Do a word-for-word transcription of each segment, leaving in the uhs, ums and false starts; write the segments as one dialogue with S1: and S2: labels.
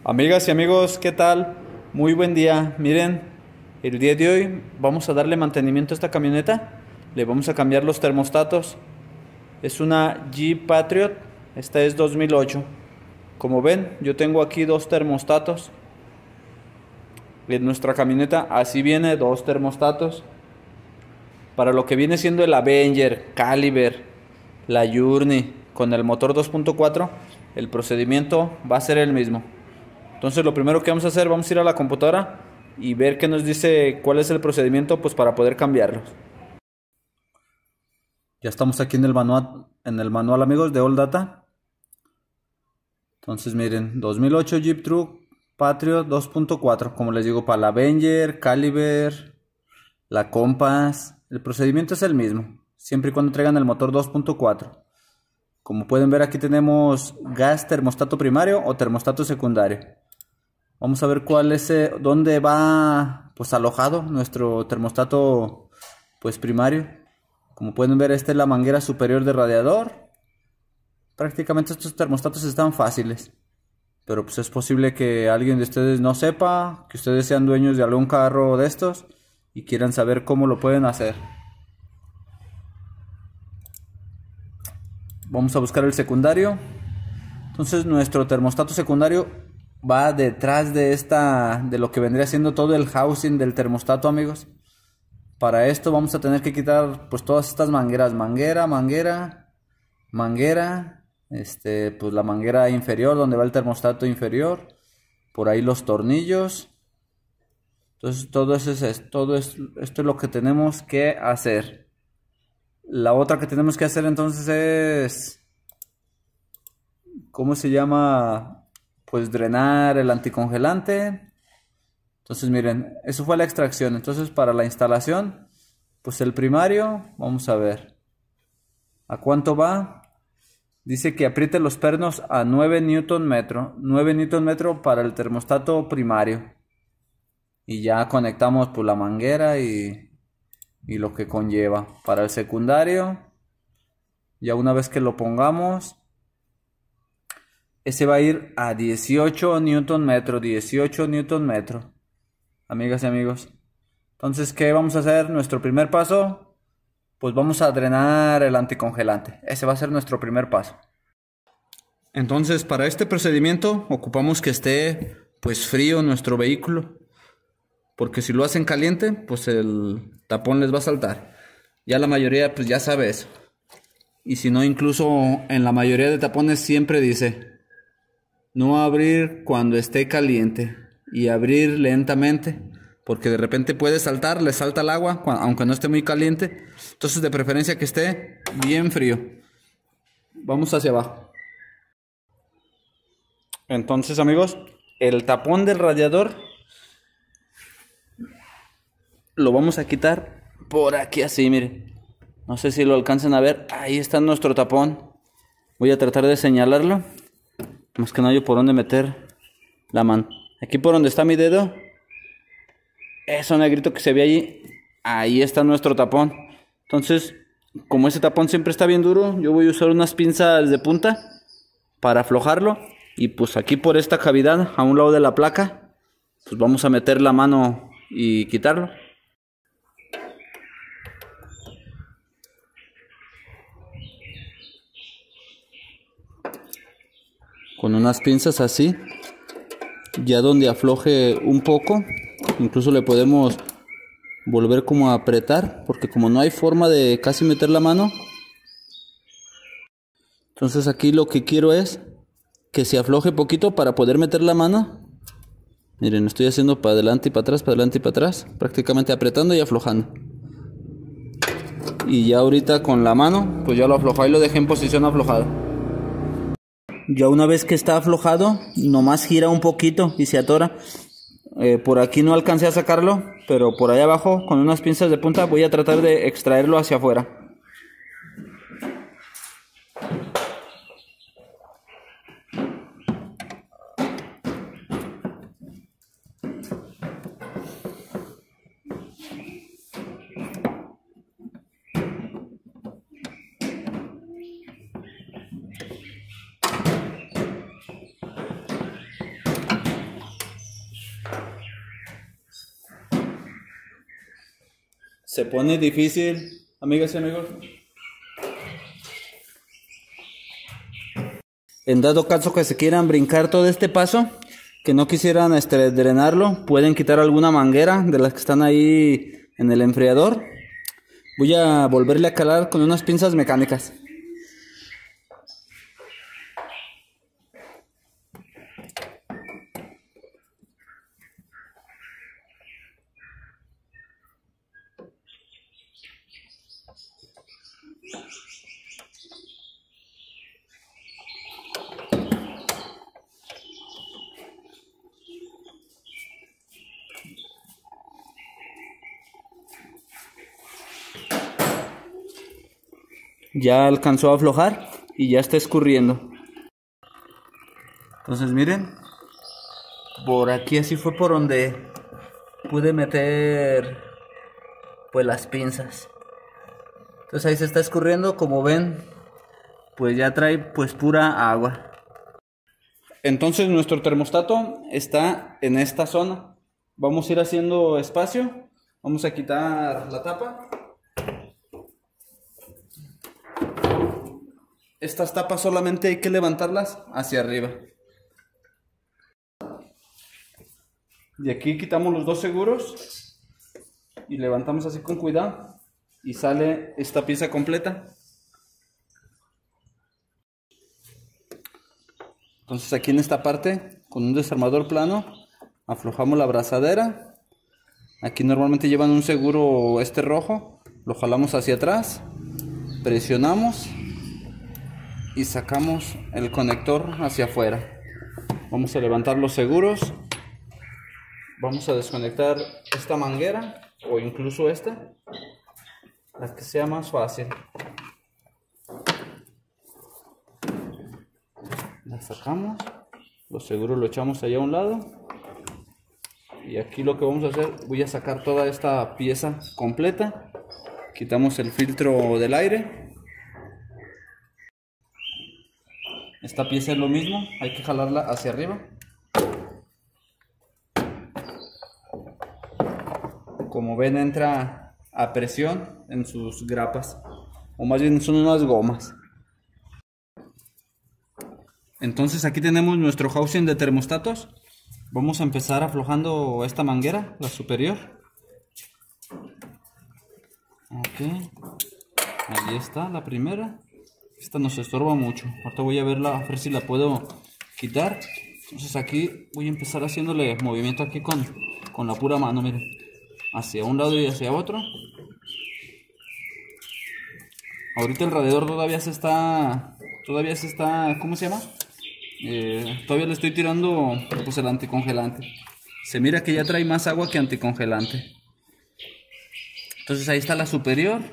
S1: Amigas y amigos, ¿qué tal? Muy buen día. Miren, el día de hoy vamos a darle mantenimiento a esta camioneta. Le vamos a cambiar los termostatos. Es una Jeep Patriot. Esta es dos mil ocho. Como ven, yo tengo aquí dos termostatos. En nuestra camioneta así viene dos termostatos. Para lo que viene siendo el Avenger, Caliber, la Journey con el motor dos punto cuatro, el procedimiento va a ser el mismo. Entonces lo primero que vamos a hacer, vamos a ir a la computadora y ver qué nos dice cuál es el procedimiento, pues para poder cambiarlos. Ya estamos aquí en el manual, en el manual amigos de All Data. Entonces miren, dos mil ocho Jeep Truck Patriot dos punto cuatro, como les digo, para la Avenger, Caliber, la Compass, el procedimiento es el mismo, siempre y cuando traigan el motor dos punto cuatro. Como pueden ver, aquí tenemos gas termostato primario o termostato secundario. Vamos a ver cuál es, eh, dónde va pues alojado nuestro termostato pues primario. Como pueden ver, esta es la manguera superior del radiador. Prácticamente estos termostatos están fáciles, pero pues es posible que alguien de ustedes no sepa, que ustedes sean dueños de algún carro de estos y quieran saber cómo lo pueden hacer. Vamos a buscar el secundario. Entonces nuestro termostato secundario va detrás de esta, de lo que vendría siendo todo el housing del termostato, amigos. Para esto vamos a tener que quitar pues todas estas mangueras, manguera, manguera, manguera, este, pues la manguera inferior donde va el termostato inferior, por ahí los tornillos. Entonces todo eso es, todo es, esto es lo que tenemos que hacer. La otra que tenemos que hacer entonces es, ¿cómo se llama? Pues drenar el anticongelante. Entonces miren, eso fue la extracción. Entonces para la instalación, pues el primario, vamos a ver a cuánto va. Dice que apriete los pernos a nueve newton metro, nueve newton metro para el termostato primario. Y ya conectamos pues la manguera y, y lo que conlleva. Para el secundario, ya una vez que lo pongamos, ese va a ir a dieciocho newton metro, dieciocho newton metro, amigas y amigos. Entonces, ¿qué vamos a hacer? Nuestro primer paso, pues vamos a drenar el anticongelante. Ese va a ser nuestro primer paso. Entonces, para este procedimiento ocupamos que esté pues frío nuestro vehículo, porque si lo hacen caliente, pues el tapón les va a saltar. Ya la mayoría pues ya sabe eso. Y si no, incluso en la mayoría de tapones siempre dice no abrir cuando esté caliente y abrir lentamente, porque de repente puede saltar, le salta el agua, aunque no esté muy caliente. Entonces de preferencia que esté bien frío. Vamos hacia abajo. Entonces amigos, el tapón del radiador lo vamos a quitar por aquí así, miren. No sé si lo alcancen a ver, ahí está nuestro tapón. Voy a tratar de señalarlo. Más que no hay por dónde meter la mano. Aquí por donde está mi dedo, eso negrito que se ve allí, ahí está nuestro tapón. Entonces, como ese tapón siempre está bien duro, yo voy a usar unas pinzas de punta para aflojarlo. Y pues aquí por esta cavidad, a un lado de la placa, pues vamos a meter la mano y quitarlo. Con unas pinzas así, ya donde afloje un poco, incluso le podemos volver como a apretar, porque como no hay forma de casi meter la mano, entonces aquí lo que quiero es que se afloje poquito para poder meter la mano. Miren, estoy haciendo para adelante y para atrás, para adelante y para atrás, prácticamente apretando y aflojando. Y ya ahorita con la mano, pues ya lo aflojé y lo dejé en posición aflojada. Ya una vez que está aflojado, nomás gira un poquito y se atora. Eh, por aquí no alcancé a sacarlo, pero por ahí abajo con unas pinzas de punta voy a tratar de extraerlo hacia afuera. se pone difícil, amigas y amigos. En dado caso que se quieran brincar todo este paso, que no quisieran este, drenarlo, pueden quitar alguna manguera de las que están ahí en el enfriador. Voy a volverle a calar con unas pinzas mecánicas. Ya alcanzó a aflojar y ya está escurriendo. Entonces miren, por aquí así fue por donde pude meter pues las pinzas. Entonces ahí se está escurriendo, como ven, pues ya trae pues pura agua. Entonces nuestro termostato está en esta zona. Vamos a ir haciendo espacio. Vamos a quitar la tapa. Estas tapas solamente hay que levantarlas hacia arriba. De aquí quitamos los dos seguros y levantamos así con cuidado y sale esta pieza completa. Entonces aquí en esta parte, con un desarmador plano, aflojamos la abrazadera. Aquí normalmente llevan un seguro este rojo, lo jalamos hacia atrás, presionamos y sacamos el conector hacia afuera. Vamos a levantar los seguros, vamos a desconectar esta manguera o incluso esta, la que sea más fácil. La sacamos, los seguros lo echamos allá a un lado y aquí lo que vamos a hacer, voy a sacar toda esta pieza completa. Quitamos el filtro del aire. Esta pieza es lo mismo, hay que jalarla hacia arriba. Como ven, entra a presión en sus grapas, o más bien son unas gomas. Entonces aquí tenemos nuestro housing de termostatos. Vamos a empezar aflojando esta manguera, la superior. Ok, ahí está la primera. Esta nos estorba mucho. Ahorita voy a verla, a ver si la puedo quitar. Entonces aquí voy a empezar haciéndole movimiento aquí con, con la pura mano, miren. Hacia un lado y hacia otro. Ahorita el radiador todavía se está... Todavía se está... ¿Cómo se llama? Eh, todavía le estoy tirando pues el anticongelante. Se mira que ya trae más agua que anticongelante. Entonces ahí está la superior.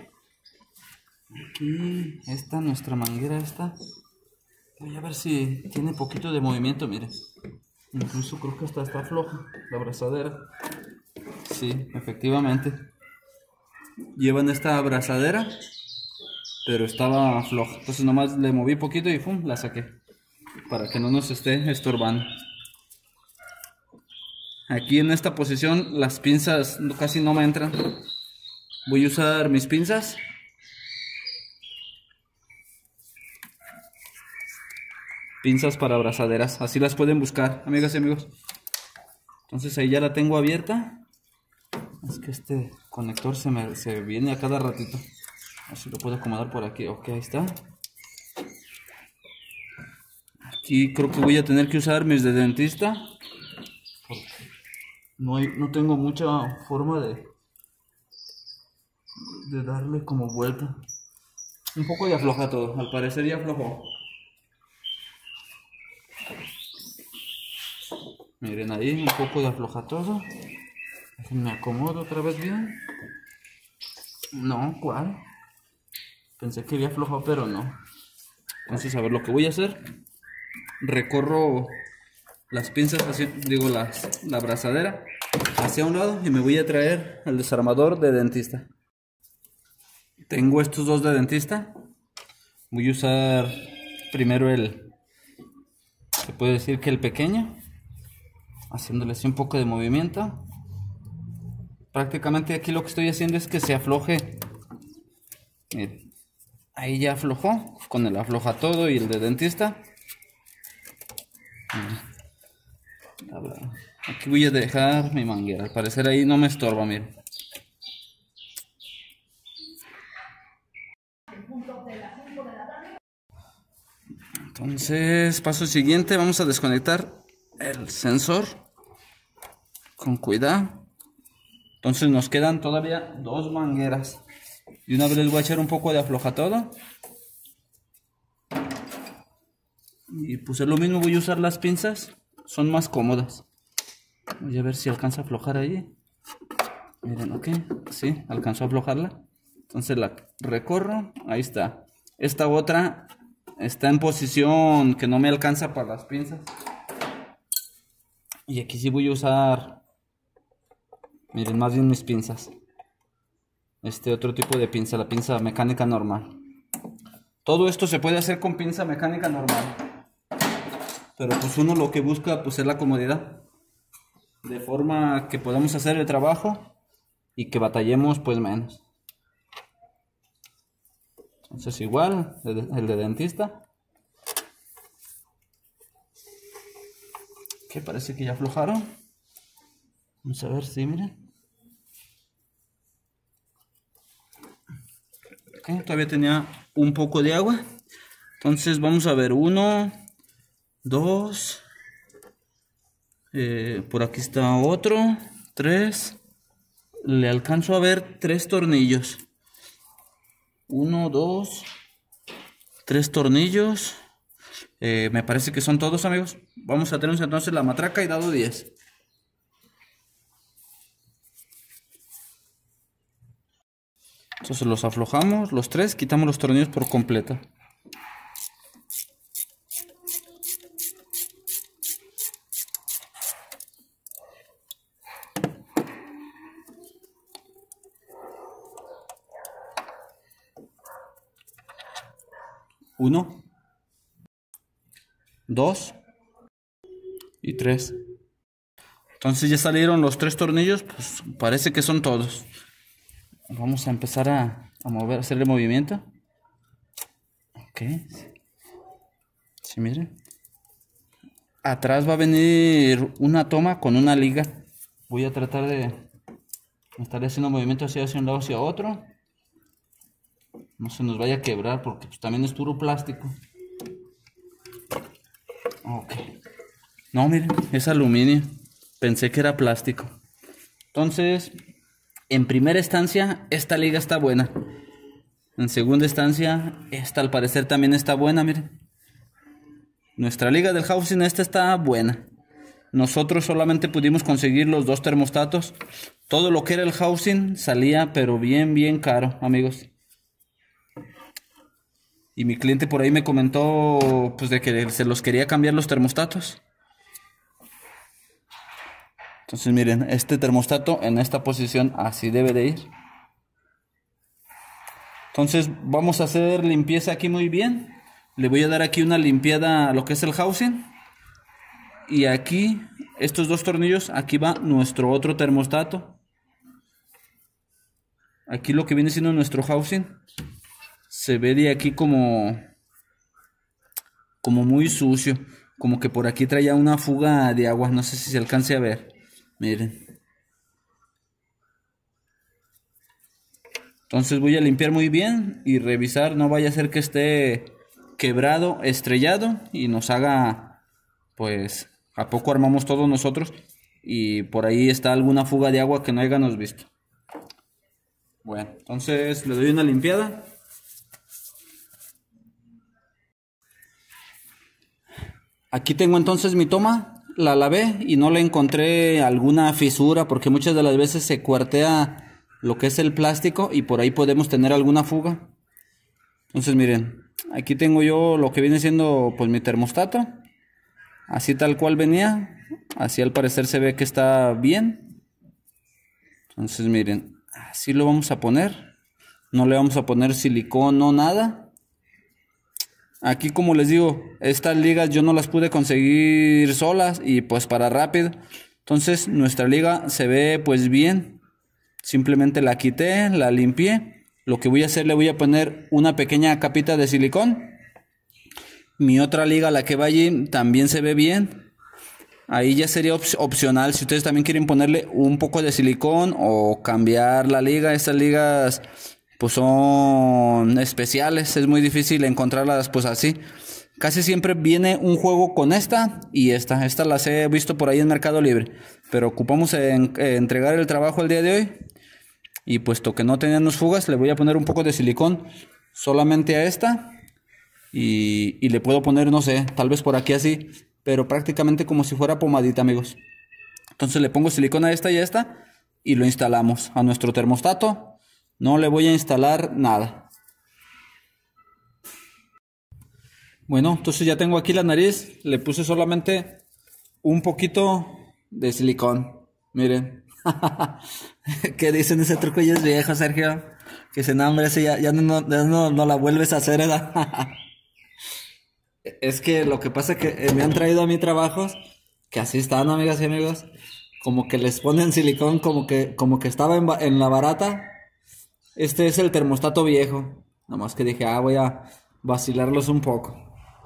S1: Aquí está nuestra manguera esta. Voy a ver si tiene poquito de movimiento, miren. Incluso creo que hasta está floja la abrazadera. Sí, efectivamente. Llevan esta abrazadera, pero estaba floja. Entonces nomás le moví poquito y ¡pum! La saqué. Para que no nos esté estorbando. Aquí en esta posición las pinzas casi no me entran. Voy a usar mis pinzas. Pinzas para abrazaderas, así las pueden buscar, amigas y amigos. Entonces ahí ya la tengo abierta. Es que este conector se me se viene a cada ratito. A ver si lo puedo acomodar por aquí. Ok, ahí está. Aquí creo que voy a tener que usar mis de dentista, porque no, hay, no tengo mucha forma de, de darle como vuelta. Un poco ya afloja todo, al parecer ya aflojó. Miren ahí, un poco de afloja todo. Me acomodo otra vez bien. No, ¿cuál? Pensé que había aflojado, pero no. Entonces, a ver, lo que voy a hacer, recorro las pinzas, así, digo, las, la abrazadera hacia un lado y me voy a traer el desarmador de dentista. Tengo estos dos de dentista. Voy a usar primero el, se puede decir que el pequeño, haciéndole así un poco de movimiento. prácticamente aquí lo que estoy haciendo es que se afloje. Miren, ahí ya aflojó con el afloja todo y el de dentista. Aquí voy a dejar mi manguera, al parecer ahí no me estorba, miren. Entonces, paso siguiente, vamos a desconectar el sensor con cuidado. Entonces nos quedan todavía dos mangueras. Y una vez les voy a echar un poco de afloja todo. Y pues es lo mismo, voy a usar las pinzas, son más cómodas. Voy a ver si alcanza a aflojar ahí. Miren, ok, sí, alcanzó a aflojarla. Entonces la recorro, ahí está. Esta otra está en posición que no me alcanza para las pinzas. Y aquí sí voy a usar, miren, más bien mis pinzas. Este otro tipo de pinza, la pinza mecánica normal. Todo esto se puede hacer con pinza mecánica normal. Pero pues uno lo que busca pues es la comodidad. De forma que podamos hacer el trabajo y que batallemos pues menos. Entonces igual, el, el de dentista. Que parece que ya aflojaron. Vamos a ver si, miren. Okay, todavía tenía un poco de agua. Entonces vamos a ver, uno, dos, eh, por aquí está otro, tres. Le alcanzo a ver tres tornillos. Uno, dos, tres tornillos. Eh, me parece que son todos, amigos. Vamos a tener entonces la matraca y dado diez. Entonces los aflojamos, los tres, quitamos los tornillos por completo. Uno, dos y tres. Entonces ya salieron los tres tornillos, pues parece que son todos. Vamos a empezar a, a mover, a hacerle movimiento. Ok. Sí, miren. Atrás va a venir una toma con una liga. Voy a tratar de estar haciendo movimiento hacia, hacia un lado hacia otro. No se nos vaya a quebrar porque pues, también es puro plástico. Ok. No, miren, es aluminio. Pensé que era plástico. Entonces, en primera instancia, esta liga está buena. En segunda instancia, esta al parecer también está buena, miren. Nuestra liga del housing, esta está buena. Nosotros solamente pudimos conseguir los dos termostatos. Todo lo que era el housing salía, pero bien, bien caro, amigos. Y mi cliente por ahí me comentó pues de que se los quería cambiar los termostatos. Entonces miren, este termostato en esta posición así debe de ir. Entonces vamos a hacer limpieza aquí muy bien. Le voy a dar aquí una limpiada a lo que es el housing. Y aquí, estos dos tornillos, aquí va nuestro otro termostato. Aquí lo que viene siendo nuestro housing. Se ve de aquí como como muy sucio, como que por aquí traía una fuga de agua, no sé si se alcance a ver. Miren. Entonces voy a limpiar muy bien y revisar, no vaya a ser que esté quebrado, estrellado y nos haga, pues, a poco armamos todos nosotros y por ahí está alguna fuga de agua que no hayamos visto. Bueno, entonces le doy una limpiada. Aquí tengo entonces mi toma, la lavé y no le encontré alguna fisura porque muchas de las veces se cuartea lo que es el plástico y por ahí podemos tener alguna fuga. Entonces miren, aquí tengo yo lo que viene siendo pues mi termostato, así tal cual venía, así al parecer se ve que está bien. Entonces miren, así lo vamos a poner, no le vamos a poner silicón no nada. Aquí como les digo, estas ligas yo no las pude conseguir solas y pues para rápido. Entonces nuestra liga se ve pues bien. simplemente la quité, la limpié. Lo que voy a hacer, le voy a poner una pequeña capita de silicón. Mi otra liga, la que va allí, también se ve bien. Ahí ya sería op opcional si ustedes también quieren ponerle un poco de silicón o cambiar la liga. Estas ligas pues son especiales, es muy difícil encontrarlas pues así. Casi siempre viene un juego con esta y esta. Esta las he visto por ahí en Mercado Libre. Pero ocupamos en, en entregar el trabajo el día de hoy. Y puesto que no teníamos fugas, le voy a poner un poco de silicón solamente a esta. Y, y le puedo poner, no sé, tal vez por aquí así. Pero prácticamente como si fuera pomadita, amigos. Entonces le pongo silicón a esta y a esta. Y lo instalamos a nuestro termostato. No le voy a instalar nada. Bueno, entonces ya tengo aquí la nariz, le puse solamente un poquito de silicón. Miren. ¿Qué dicen? Ese truco ya es viejo, Sergio. Que se nombre ese ya, ya, no, ya no, no la vuelves a hacer, ¿verdad? Es que lo que pasa es que me han traído a mí trabajos que así están, amigas y amigos. Como que les ponen silicón, como que, como que estaba en, en la barata. Este es el termostato viejo. Nomás que dije, ah, voy a vacilarlos un poco.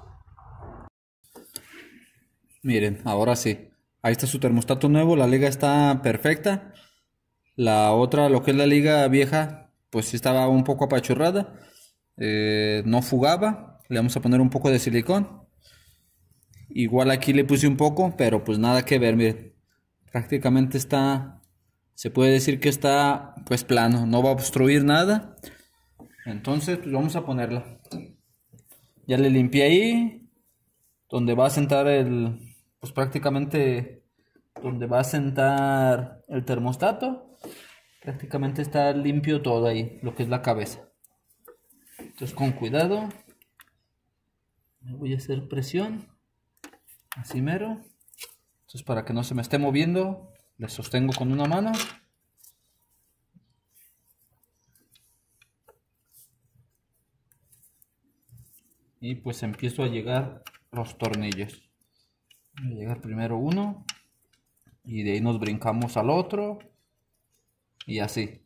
S1: Miren, ahora sí. Ahí está su termostato nuevo, la liga está perfecta. La otra, lo que es la liga vieja, pues sí estaba un poco apachurrada. Eh, no fugaba. Le vamos a poner un poco de silicón. Igual aquí le puse un poco, pero pues nada que ver, miren. Prácticamente está, se puede decir que está pues plano, no va a obstruir nada. Entonces pues vamos a ponerla. Ya le limpié ahí, donde va a sentar el... pues prácticamente donde va a sentar el termostato, prácticamente está limpio todo ahí, lo que es la cabeza. Entonces con cuidado, me voy a hacer presión, así mero. Entonces para que no se me esté moviendo, le sostengo con una mano. Y pues empiezo a llegar los tornillos. Voy a llegar primero uno y de ahí nos brincamos al otro y así.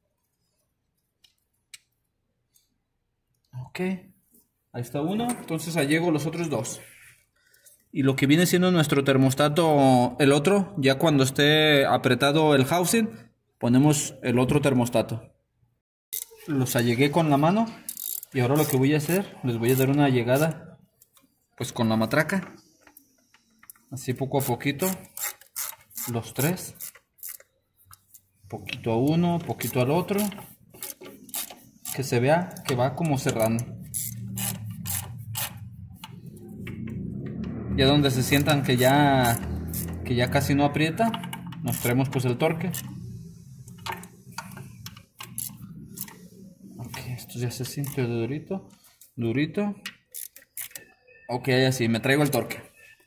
S1: Ok, ahí está uno, entonces ahí llego los otros dos. Y lo que viene siendo nuestro termostato, el otro, ya cuando esté apretado el housing, ponemos el otro termostato. Los allegué con la mano y ahora lo que voy a hacer, les voy a dar una llegada pues con la matraca. Así poco a poquito, los tres, poquito a uno, poquito al otro, que se vea que va como cerrando. Ya donde se sientan que ya, que ya casi no aprieta, nos traemos pues el torque. Ok, esto ya se siente durito, durito. Ok, así, me traigo el torque.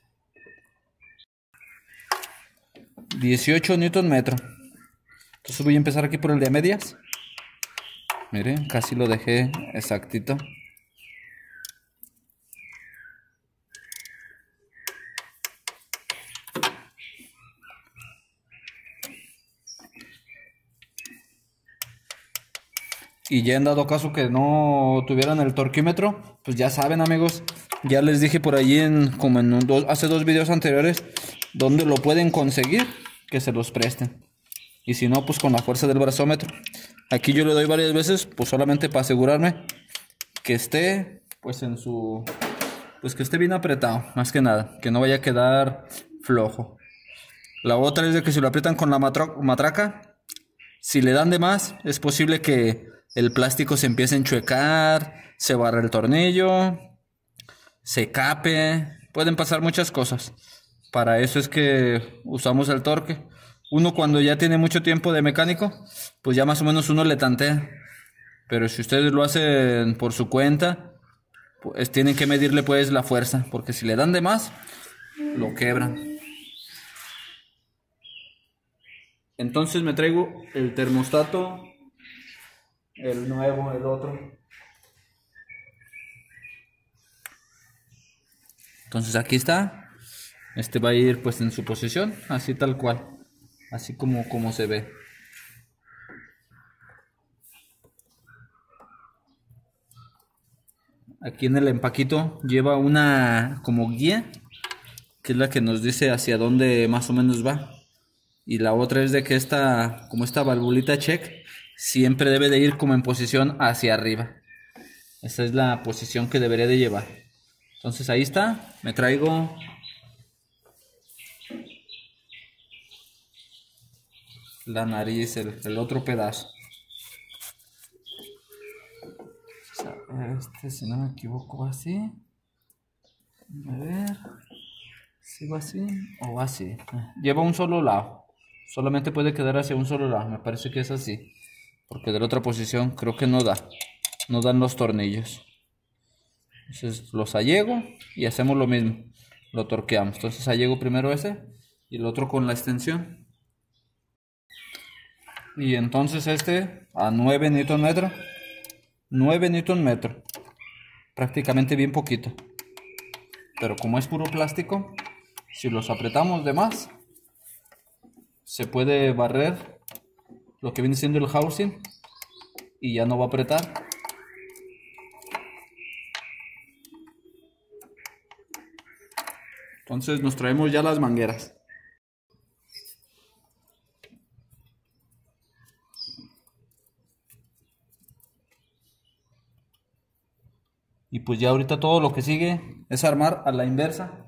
S1: dieciocho newton metro. Entonces voy a empezar aquí por el de medias. Miren, casi lo dejé exactito. Y ya en dado caso que no tuvieran el torquímetro, pues ya saben, amigos, ya les dije por allí en como en un, dos, hace dos videos anteriores donde lo pueden conseguir, que se los presten. Y si no, pues con la fuerza del brazómetro. Aquí yo le doy varias veces, pues solamente para asegurarme que esté, pues en su, pues que esté bien apretado, más que nada, que no vaya a quedar flojo. La otra es de que si lo aprietan con la matraca, si le dan de más, es posible que el plástico se empiece a enchuecar, se barre el tornillo, se cape, pueden pasar muchas cosas. Para eso es que usamos el torque. Uno cuando ya tiene mucho tiempo de mecánico, pues ya más o menos uno le tantea. Pero si ustedes lo hacen por su cuenta, pues tienen que medirle pues la fuerza, porque si le dan de más, lo quebran. Entonces me traigo el termostato, el nuevo, el otro. Entonces aquí está. Este va a ir pues en su posición, así tal cual, así como, como se ve. aquí en el empaquito lleva una como guía, que es la que nos dice hacia dónde más o menos va. Y la otra es de que esta, como esta valvulita check, siempre debe de ir como en posición hacia arriba. Esa es la posición que debería de llevar. Entonces ahí está, me traigo la nariz, el, el otro pedazo. Este, si no me equivoco, va así. A ver si va así o va así. Lleva un solo lado, solamente puede quedar hacia un solo lado. Me parece que es así, porque de la otra posición creo que no da, no dan los tornillos. Entonces los allego y hacemos lo mismo, lo torqueamos. Entonces allego primero ese y el otro con la extensión. Y entonces este a nueve newton metro, nueve newton metro, prácticamente bien poquito. Pero como es puro plástico, si los apretamos de más, se puede barrer lo que viene siendo el housing y ya no va a apretar. Entonces nos traemos ya las mangueras. Y pues ya ahorita todo lo que sigue es armar a la inversa.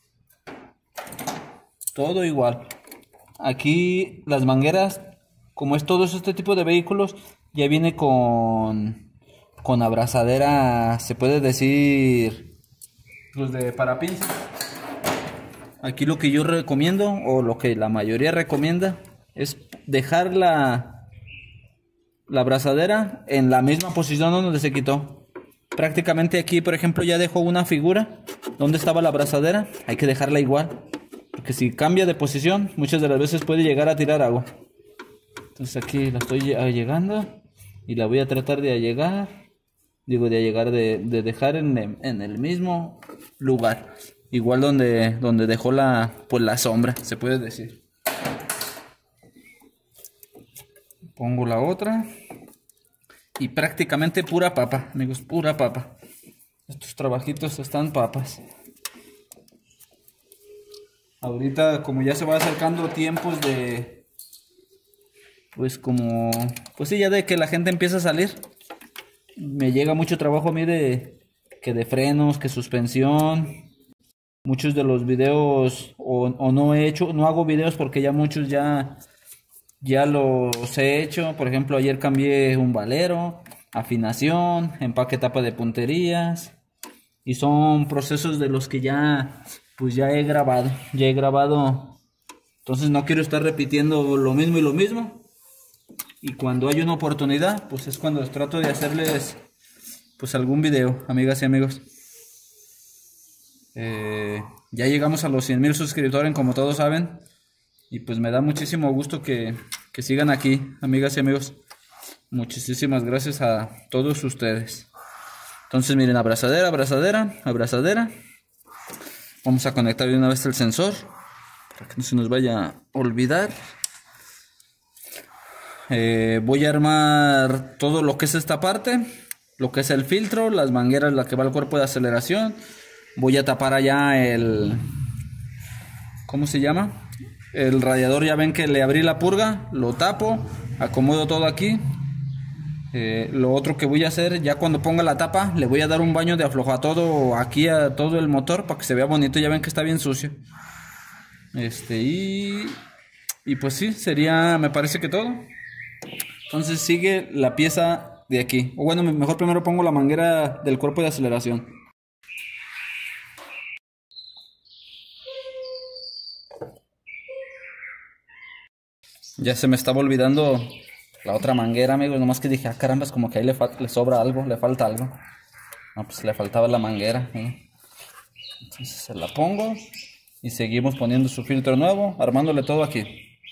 S1: Todo igual. Aquí las mangueras, como es todo este tipo de vehículos, ya viene con, con abrazadera, se puede decir, los de parapinzas. Aquí lo que yo recomiendo, o lo que la mayoría recomienda, es dejar la, la abrazadera en la misma posición donde se quitó. Prácticamente aquí, por ejemplo, ya dejo una figura donde estaba la abrazadera. Hay que dejarla igual, porque si cambia de posición, muchas de las veces puede llegar a tirar agua. Entonces aquí la estoy llegando y la voy a tratar de allegar. Digo, de allegar, de, de dejar en, en el mismo lugar. Igual donde, donde dejó la, pues la sombra, se puede decir. Pongo la otra. Y prácticamente pura papa, amigos, pura papa. Estos trabajitos están papas. Ahorita, como ya se va acercando tiempos de... Pues como... Pues sí, ya de que la gente empieza a salir. Me llega mucho trabajo a mí de... Que de frenos, que suspensión. Muchos de los videos... O, o no he hecho, no hago videos porque ya muchos ya... Ya los he hecho. Por ejemplo, ayer cambié un valero, afinación, empaque tapa de punterías. Y son procesos de los que ya, pues ya he grabado. Ya he grabado. Entonces no quiero estar repitiendo lo mismo y lo mismo. Y cuando hay una oportunidad, pues es cuando trato de hacerles pues algún video, amigas y amigos. Eh, ya llegamos a los cien mil suscriptores, como todos saben. Y pues me da muchísimo gusto que, que sigan aquí, amigas y amigos. Muchísimas gracias a todos ustedes. Entonces miren, abrazadera, abrazadera, abrazadera. Vamos a conectar de una vez el sensor, para que no se nos vaya a olvidar. Eh, voy a armar todo lo que es esta parte. Lo que es el filtro, las mangueras, la que va al cuerpo de aceleración. Voy a tapar allá el... ¿Cómo se llama? El radiador, ya ven que le abrí la purga, lo tapo, acomodo todo aquí. Eh, lo otro que voy a hacer, ya cuando ponga la tapa, le voy a dar un baño de afloja todo aquí a todo el motor para que se vea bonito. Ya ven que está bien sucio. Este, y, y pues sí, sería, me parece que todo. Entonces sigue la pieza de aquí. O bueno, mejor primero pongo la manguera del cuerpo de aceleración. Ya se me estaba olvidando la otra manguera, amigos. Nomás que dije, ah, caramba, es como que ahí le, le sobra algo, le falta algo. No, pues le faltaba la manguera. ¿eh? Entonces se la pongo y seguimos poniendo su filtro nuevo, armándole todo aquí.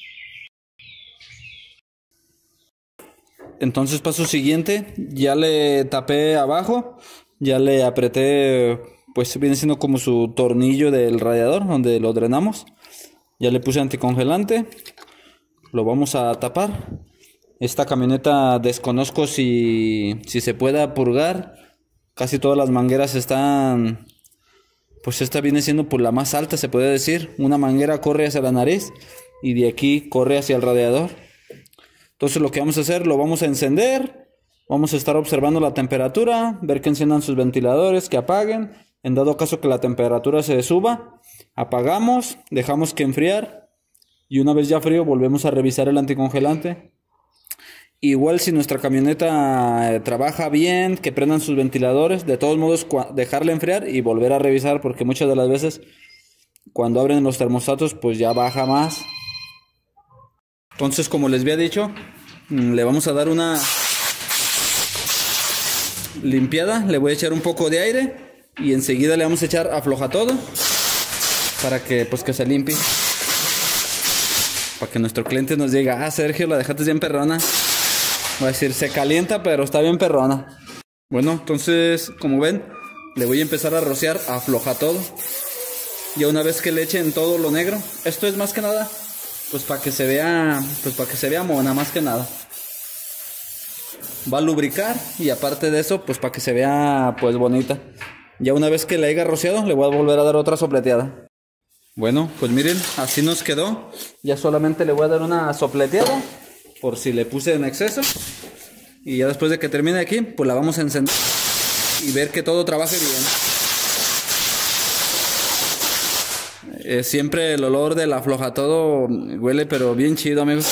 S1: Entonces, paso siguiente, ya le tapé abajo, ya le apreté, pues viene siendo como su tornillo del radiador, donde lo drenamos. Ya le puse anticongelante. Lo vamos a tapar. Esta camioneta desconozco si, si se pueda purgar. Casi todas las mangueras están, pues esta viene siendo por la más alta, se puede decir. Una manguera corre hacia la nariz y de aquí corre hacia el radiador. Entonces lo que vamos a hacer, lo vamos a encender. Vamos a estar observando la temperatura, ver que enciendan sus ventiladores, que apaguen. En dado caso que la temperatura se suba, apagamos, dejamos que enfriar. Y una vez ya frío, volvemos a revisar el anticongelante. Igual si nuestra camioneta eh, trabaja bien, que prendan sus ventiladores. De todos modos, dejarla enfriar y volver a revisar, porque muchas de las veces cuando abren los termostatos, pues ya baja más. Entonces, como les había dicho, le vamos a dar una limpiada, le voy a echar un poco de aire y enseguida le vamos a echar afloja todo para que pues que se limpie, para que nuestro cliente nos diga: ah, Sergio, la dejaste bien perrona. Voy a decir, se calienta pero está bien perrona. Bueno, entonces como ven, le voy a empezar a rociar afloja todo. Ya una vez que le echen todo lo negro, esto es más que nada pues para que se vea, pues para que se vea mona, más que nada. Va a lubricar y aparte de eso, pues para que se vea pues bonita. Ya una vez que le haya rociado, le voy a volver a dar otra sopleteada. Bueno, pues miren, así nos quedó. Ya solamente le voy a dar una sopleteada por si le puse en exceso. Y ya después de que termine aquí, pues la vamos a encender y ver que todo trabaje bien. Eh, siempre el olor del afloja todo huele pero bien chido, amigos.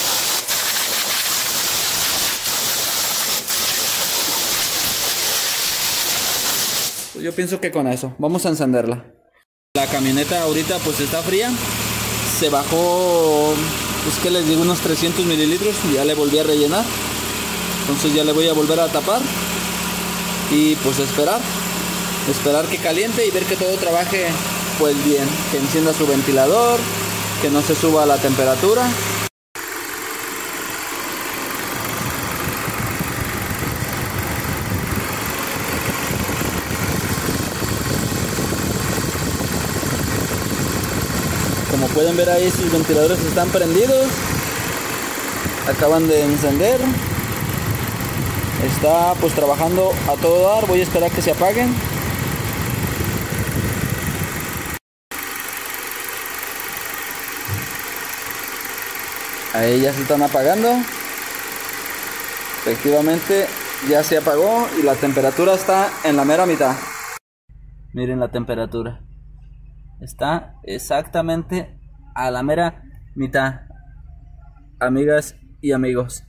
S1: Yo pienso que con eso vamos a encenderla. La camioneta ahorita pues está fría. Se bajó, pues que les digo, unos trescientos mililitros. Y ya le volví a rellenar. Entonces ya le voy a volver a tapar. Y pues esperar. Esperar que caliente y ver que todo trabaje pues bien. Que encienda su ventilador. Que no se suba la temperatura. Como pueden ver ahí, sus ventiladores están prendidos. Acaban de encender. Está pues trabajando a todo dar. Voy a esperar que se apaguen. Ahí ya se están apagando. Efectivamente ya se apagó y la temperatura está en la mera mitad. Miren la temperatura. Está exactamente a la mera mitad, amigas y amigos.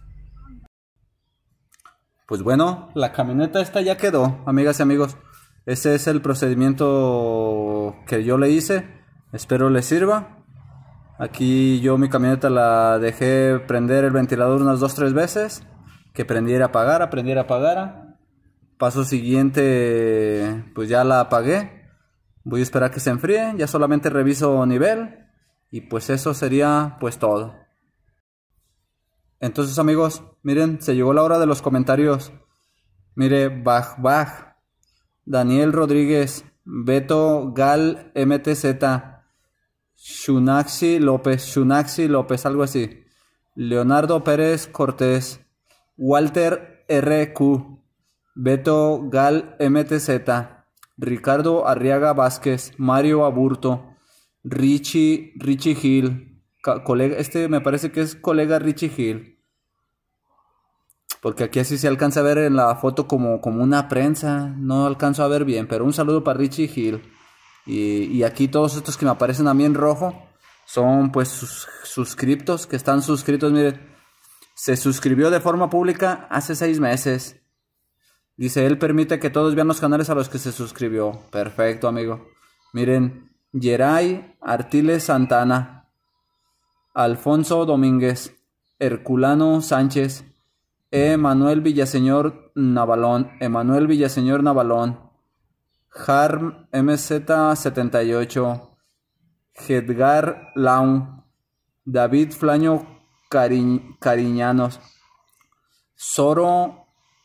S1: Pues bueno, la camioneta esta ya quedó, amigas y amigos. Ese es el procedimiento que yo le hice. Espero les sirva. Aquí yo mi camioneta la dejé prender el ventilador unas dos tres veces. Que prendiera, apagara, prendiera, apagara. Paso siguiente, pues ya la apagué. Voy a esperar que se enfríe, ya solamente reviso nivel y pues eso sería pues todo. Entonces amigos, miren, se llegó la hora de los comentarios. Mire, Baj Baj, Daniel Rodríguez, Beto Gal M T Z, Shunaxi López, Shunaxi López, algo así. Leonardo Pérez Cortés, Walter R Q, Beto Gal M T Z, Ricardo Arriaga Vázquez, Mario Aburto, Richie, Richie Gil, colega, este me parece que es colega Richie Gil, porque aquí así se alcanza a ver en la foto como, como una prensa, no alcanzo a ver bien, pero un saludo para Richie Gil. Y, y aquí todos estos que me aparecen a mí en rojo son pues sus, suscriptos, que están suscritos, miren, se suscribió de forma pública hace seis meses. Dice, él permite que todos vean los canales a los que se suscribió. Perfecto, amigo. Miren, Yeray Artiles Santana, Alfonso Domínguez, Herculano Sánchez, Emanuel Villaseñor Navalón, Emanuel Villaseñor Navalón, Harm M Z setenta y ocho, Edgar Laun, David Flaño Cari Cariñanos, Soro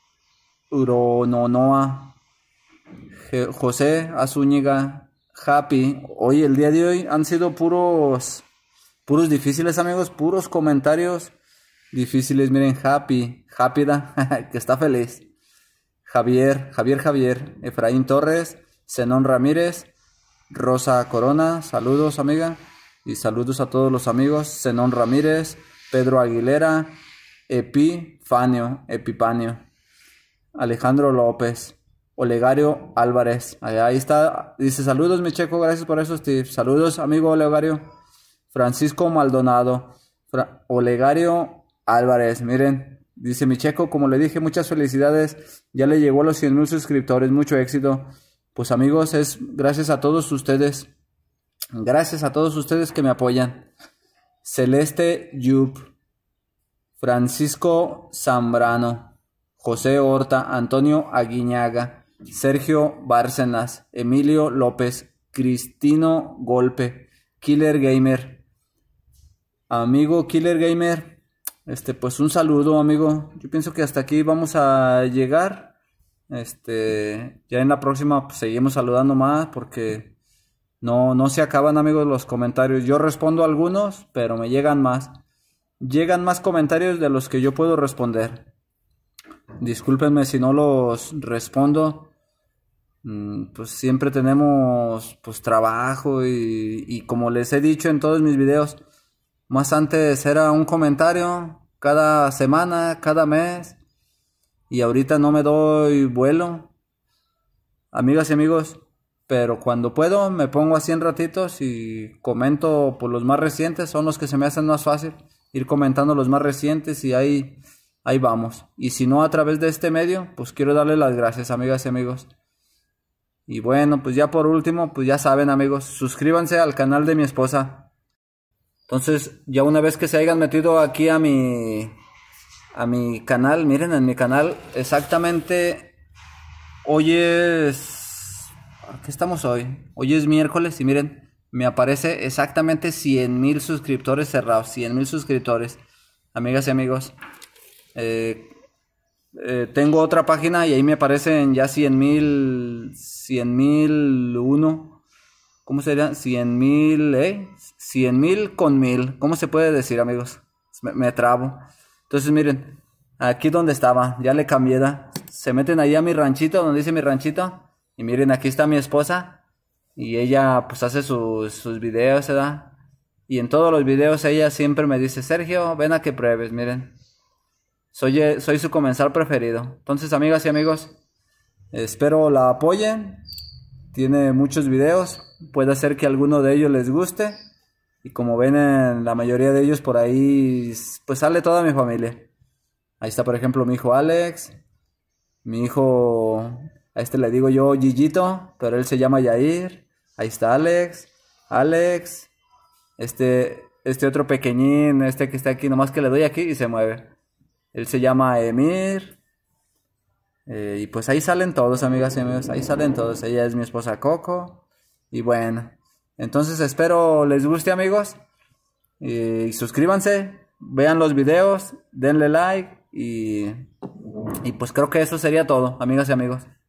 S1: Urononoa, José Azúñiga, Happy. Hoy, el día de hoy han sido puros puros difíciles, amigos, puros comentarios difíciles. Miren, Happy, Happy da, que está feliz. Javier, Javier Javier, Efraín Torres, Zenón Ramírez, Rosa Corona, saludos amiga, y saludos a todos los amigos, Zenón Ramírez, Pedro Aguilera, Epifanio, Epipanio, Alejandro López, Olegario Álvarez, ahí está, dice saludos mi Checo, gracias por esos tips, saludos amigo Olegario, Francisco Maldonado, Fra Olegario Álvarez, miren, dice mi Checo, como le dije, muchas felicidades, ya le llegó a los cien mil suscriptores, mucho éxito. Pues amigos, es gracias a todos ustedes, gracias a todos ustedes que me apoyan. Celeste Yup, Francisco Zambrano, José Horta, Antonio Aguiñaga, Sergio Bárcenas, Emilio López, Cristino Golpe, Killer Gamer, amigo Killer Gamer, este pues un saludo amigo, yo pienso que hasta aquí vamos a llegar. Este, ya en la próxima pues, seguimos saludando más porque no, no se acaban amigos los comentarios. Yo respondo a algunos, pero me llegan más. Llegan más comentarios de los que yo puedo responder. Discúlpenme si no los respondo. Pues siempre tenemos pues trabajo y, y como les he dicho en todos mis videos, más antes era un comentario cada semana, cada mes. Y ahorita no me doy vuelo, amigas y amigos, pero cuando puedo me pongo así en ratitos y comento por los más recientes, son los que se me hacen más fácil, ir comentando los más recientes y ahí, ahí vamos. Y si no a través de este medio, pues quiero darle las gracias amigas y amigos. Y bueno, pues ya por último, pues ya saben amigos, suscríbanse al canal de mi esposa. Entonces ya una vez que se hayan metido aquí a mi... a mi canal, miren en mi canal exactamente hoy es, ¿qué estamos hoy? Hoy es miércoles y miren, me aparece exactamente cien mil suscriptores cerrados, cien mil suscriptores, amigas y amigos. Eh, eh, tengo otra página y ahí me aparecen ya cien mil, cien mil uno, ¿cómo sería? cien mil, ¿eh? cien mil con mil, ¿cómo se puede decir amigos? Me, me trabo. Entonces miren, aquí donde estaba, ya le cambié, ¿da? Se meten ahí a mi ranchito, donde dice mi ranchito, y miren, aquí está mi esposa, y ella pues hace sus, sus videos, ¿verdad? Y en todos los videos ella siempre me dice, Sergio, ven a que pruebes, miren, soy, soy su comensal preferido. Entonces amigas y amigos, espero la apoyen, tiene muchos videos, puede ser que alguno de ellos les guste. Y como ven en la mayoría de ellos por ahí, pues sale toda mi familia. Ahí está por ejemplo mi hijo Alex. Mi hijo, a este le digo yo Gigito, pero él se llama Yair. Ahí está Alex. Alex. Este, este otro pequeñín, este que está aquí, nomás que le doy aquí y se mueve. Él se llama Emir. Eh, y pues ahí salen todos amigas y amigos, ahí salen todos. Ella es mi esposa Coco. Y bueno. Entonces espero les guste amigos, y suscríbanse, vean los videos, denle like y, y pues creo que eso sería todo amigas y amigos.